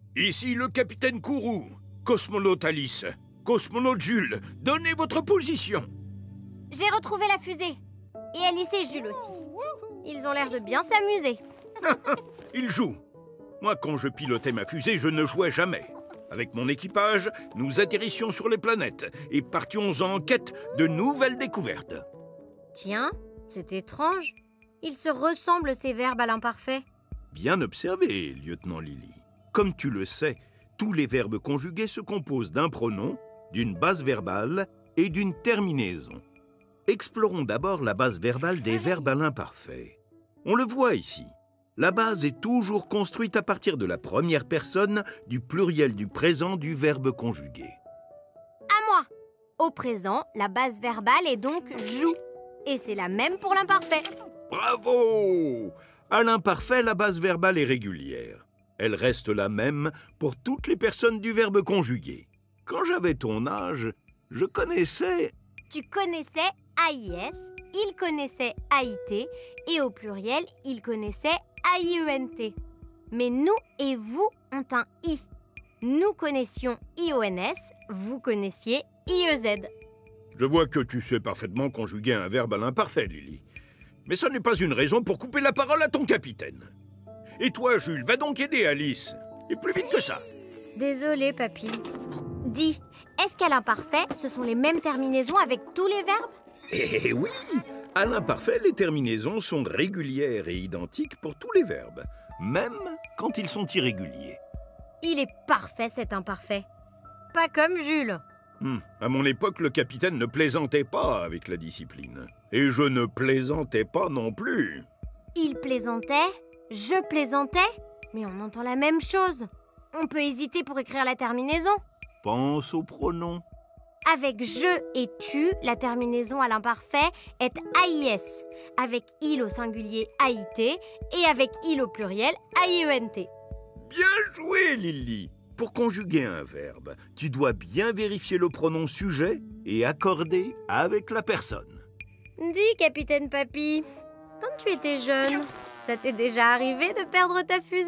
Ici le capitaine Kourou, cosmonaute Alice, cosmonaute Jules, donnez votre position. J'ai retrouvé la fusée. Et Alice et Jules aussi. Ils ont l'air de bien s'amuser. Ils jouent. Moi, quand je pilotais ma fusée, je ne jouais jamais. Avec mon équipage, nous atterrissions sur les planètes et partions en quête de nouvelles découvertes. Tiens, c'est étrange. Ils se ressemblent, ces verbes à l'imparfait. Bien observé, lieutenant Lily. Comme tu le sais, tous les verbes conjugués se composent d'un pronom, d'une base verbale et d'une terminaison. Explorons d'abord la base verbale des verbes à l'imparfait. On le voit ici. La base est toujours construite à partir de la première personne du pluriel du présent du verbe conjugué. À moi. Au présent, la base verbale est donc « joue ». Et c'est la même pour l'imparfait. Bravo! À l'imparfait, la base verbale est régulière. Elle reste la même pour toutes les personnes du verbe conjugué. Quand j'avais ton âge, je connaissais... Tu connaissais AIS, il connaissait AIT, et au pluriel, il connaissait AIENT. Mais nous et vous ont un I. Nous connaissions IONS, vous connaissiez IEZ. Je vois que tu sais parfaitement conjuguer un verbe à l'imparfait, Lily. Mais ça n'est pas une raison pour couper la parole à ton capitaine. Et toi, Jules, va donc aider Alice. Et plus vite que ça. Désolée, papy. Dis, est-ce qu'à l'imparfait, ce sont les mêmes terminaisons avec tous les verbes? Eh oui! À l'imparfait, les terminaisons sont régulières et identiques pour tous les verbes, même quand ils sont irréguliers. Il est parfait, cet imparfait. Pas comme Jules. À mon époque, le capitaine ne plaisantait pas avec la discipline. Et je ne plaisantais pas non plus. Il plaisantait, je plaisantais, mais on entend la même chose. On peut hésiter pour écrire la terminaison. Pense aux pronoms. Avec je et tu, la terminaison à l'imparfait est AIS. Avec il au singulier AIT et avec il au pluriel AIENT. Bien joué, Lily! Pour conjuguer un verbe, tu dois bien vérifier le pronom sujet et accorder avec la personne. Dis, capitaine Papy, quand tu étais jeune, ça t'est déjà arrivé de perdre ta fusée ?